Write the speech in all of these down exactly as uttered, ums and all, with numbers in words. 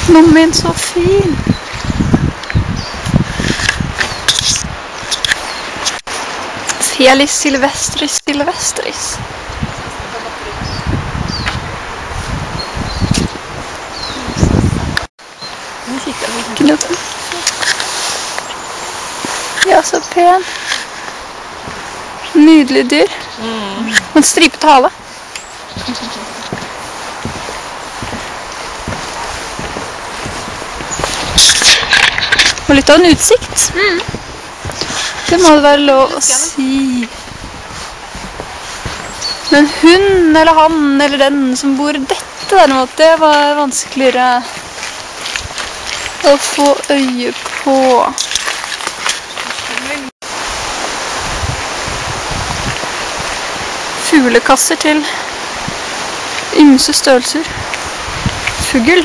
Mamma min, så fin. Felis Silvestris Silvestris. Gnubben. Ja, så pen. Nydelig dyr. Mm. En stripet hale. Og litt av en utsikt. Mm. Det må det være lov å si. Men hun eller han eller den som bor i dette derimot, det var vanskeligere å få øye på. Fuglekasser til ymse størrelser. Fugl.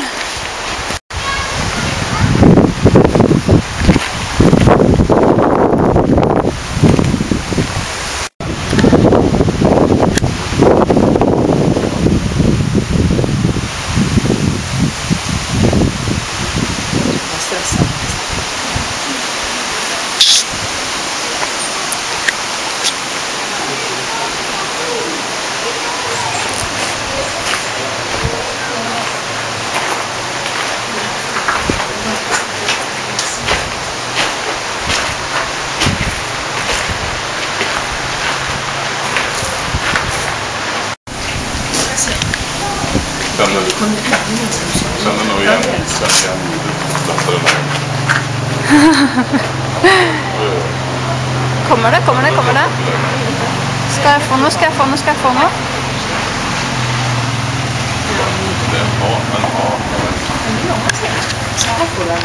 Känner nog igen sen igen Kommer det, kommer det, kommer det? Skal jeg få noe, skal jeg få noe, skal jeg få noe? Det er bra, men bra.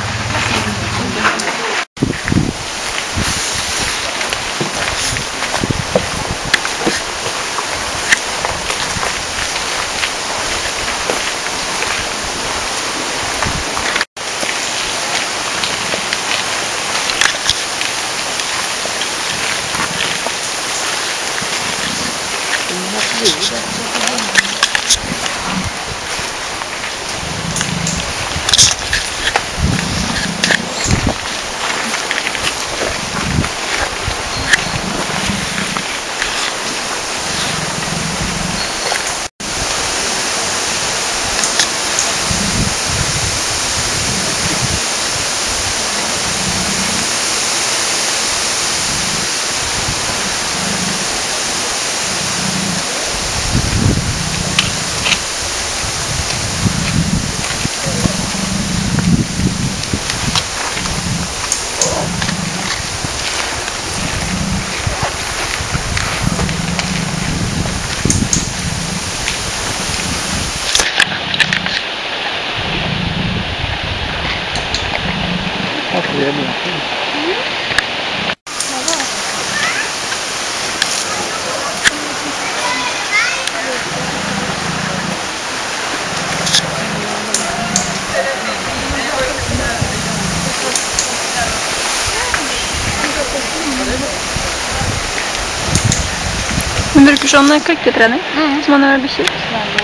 Hun bruker sånn klikketrening, mm. som man gjør i bikkjer.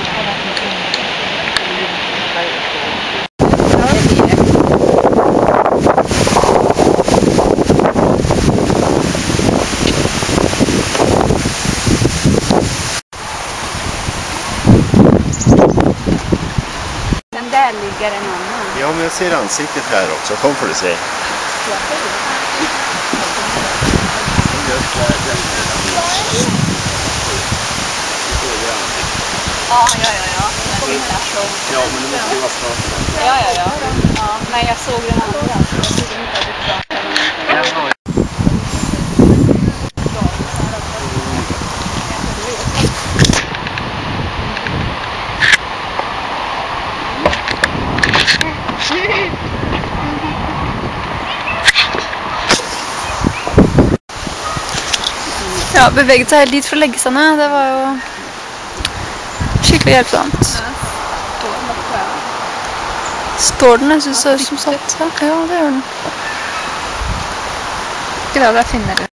Den där ligger en annan. Ja, men jag ser ansiktet här också. Kom för att se. Ja, ja, ja, ja. Ja, men det måste ju vara snart. Ja, ja, ja. Ja, men jag såg den andra. Jag såg den inte riktigt. Ja, beveget seg helt dit for å legge seg ned. Det var jo skikkelig hjelpsomt. Står den? Jeg synes det er som satt. Ja, det gjør den. Ikke da, jeg finner det.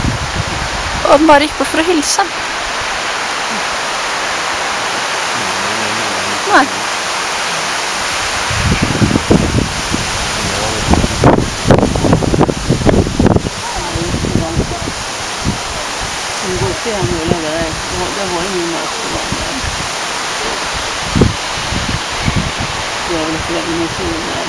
Og den bare gikk bort for å hilse. dimensioner.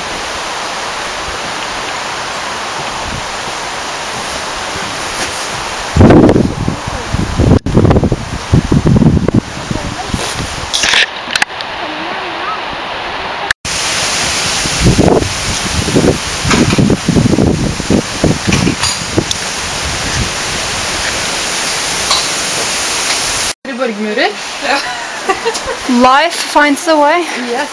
Borgmurer. Ja. Life finds a way. Yes.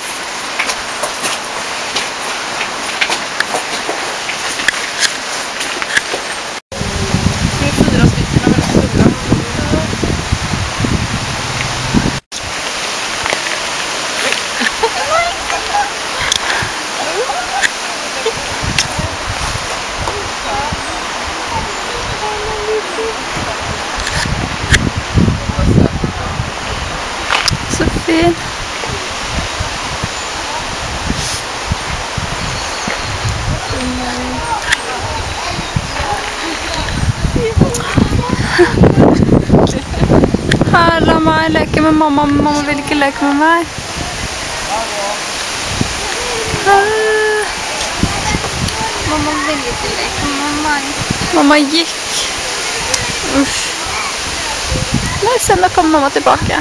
Så fin. Her, la meg leke med mamma, men mamma vil ikke leke med meg. Mamma vil ikke leke med meg. Mamma gikk. Uff. Nei, se, nå kommer mamma tilbake.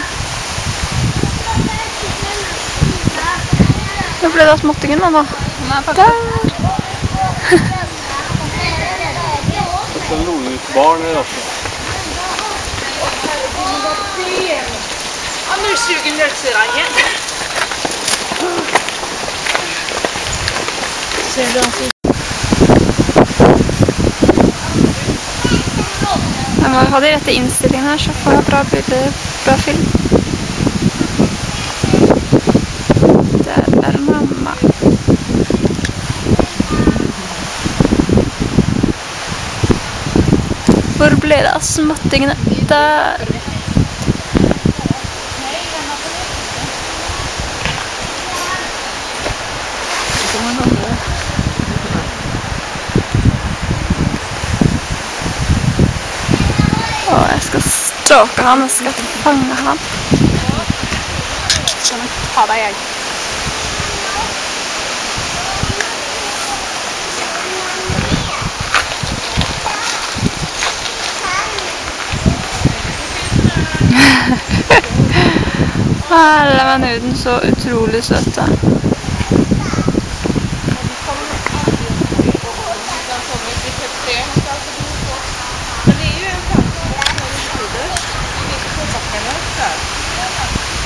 Nå ble det av småttingen da, da. Der. Så noen ut barn er også. Ja, nu suger mjölksyran. Ser du altså? Jeg må ha de rette innstillingene her, så får jeg bra bilder, bra film. Der er mamma. Hvor ble det av småttingene? Der. Åh, jeg skal stalke han, jeg skal fange han. Skal nok ta deg, jeg. Alle venuden så utrolig søte.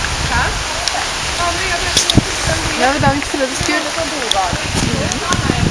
Ja, det er dagens tredje skudd.